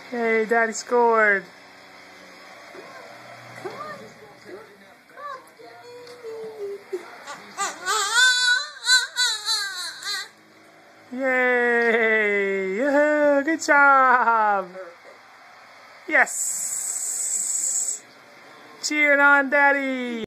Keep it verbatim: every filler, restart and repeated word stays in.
Hey, Daddy scored. Yay! Yeah, good job! Yes! Cheering on Daddy!